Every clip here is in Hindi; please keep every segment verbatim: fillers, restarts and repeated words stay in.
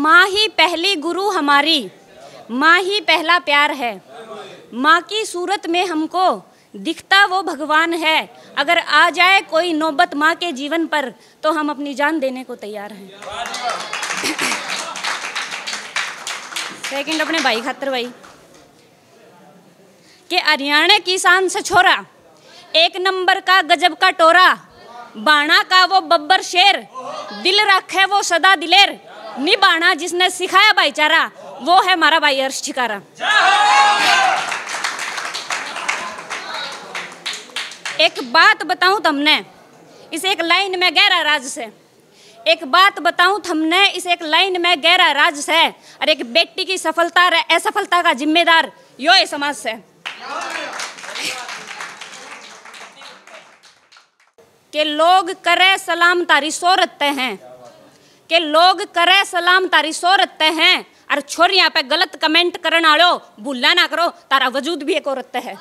माँ ही पहली गुरु हमारी, माँ ही पहला प्यार है। माँ की सूरत में हमको दिखता वो भगवान है। अगर आ जाए कोई नौबत माँ के जीवन पर तो हम अपनी जान देने को तैयार हैं। सेकंड अपने भाई खातर भाई कि हरियाणा की शान से छोरा, एक नंबर का गजब का टोरा, बाणा का वो बब्बर शेर, दिल रखे वो सदा दिलेर, निबाना जिसने सिखाया भाईचारा, वो है हमारा भाई हर्ष ठिकारा। एक बात बताऊं तुमने इस एक लाइन में गहरा राज से, एक बात बताऊं तुमने इस एक लाइन में गहरा राज से, और एक बेटी की सफलता और असफलता का जिम्मेदार यो है समाज से। कि लोग करे सलाम तारी सो रखते हैं, कि लोग करे सलाम तारी सो रखते हैं, और छोरियां पे गलत कमेंट करने वालो भूला ना करो तारा वजूद भी एक औरत है।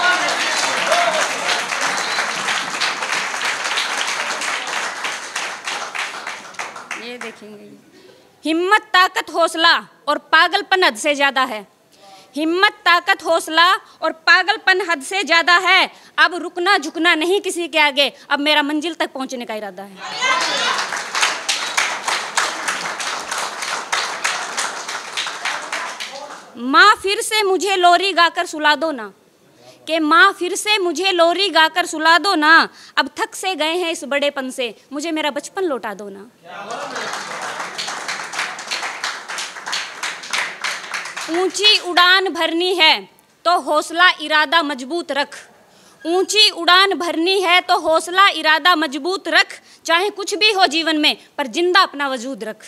ये देखेंगे, हिम्मत ताकत हौसला और पागलपन हद से ज्यादा है। हिम्मत ताकत हौसला और पागलपन हद से ज्यादा है। अब रुकना झुकना नहीं किसी के आगे, अब मेरा मंजिल तक पहुंचने का इरादा है। माँ फिर से मुझे लोरी गाकर सुला दो ना, कि माँ फिर से मुझे लोरी गाकर सुला दो ना, अब थक से गए हैं इस बड़ेपन से, मुझे मेरा बचपन लौटा दो ना। ऊंची उड़ान भरनी है तो हौसला इरादा मजबूत रख, ऊंची उड़ान भरनी है तो हौसला इरादा मजबूत रख, चाहे कुछ भी हो जीवन में पर जिंदा अपना वजूद रख।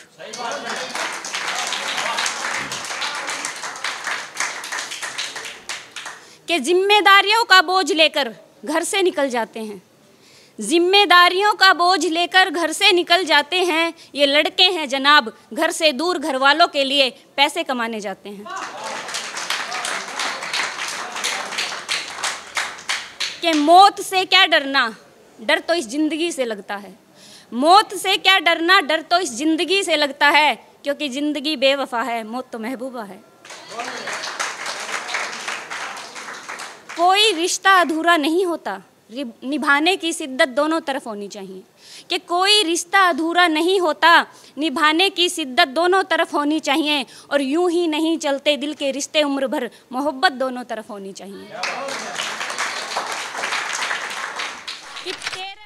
कि जिम्मेदारियों का बोझ लेकर घर से निकल जाते हैं, जिम्मेदारियों का बोझ लेकर घर से निकल जाते हैं, ये लड़के हैं जनाब घर से दूर घर वालों के लिए पैसे कमाने जाते हैं। कि मौत से क्या डरना, डर तो इस जिंदगी से लगता है, मौत से क्या डरना, डर तो इस जिंदगी से लगता है, क्योंकि जिंदगी बेवफा है, मौत तो महबूबा है। कोई रिश्ता अधूरा नहीं होता, निभाने की शिद्दत दोनों तरफ होनी चाहिए। कि कोई रिश्ता अधूरा नहीं होता, निभाने की शिद्दत दोनों तरफ होनी चाहिए, और यूं ही नहीं चलते दिल के रिश्ते उम्र भर, मोहब्बत दोनों तरफ होनी चाहिए। कि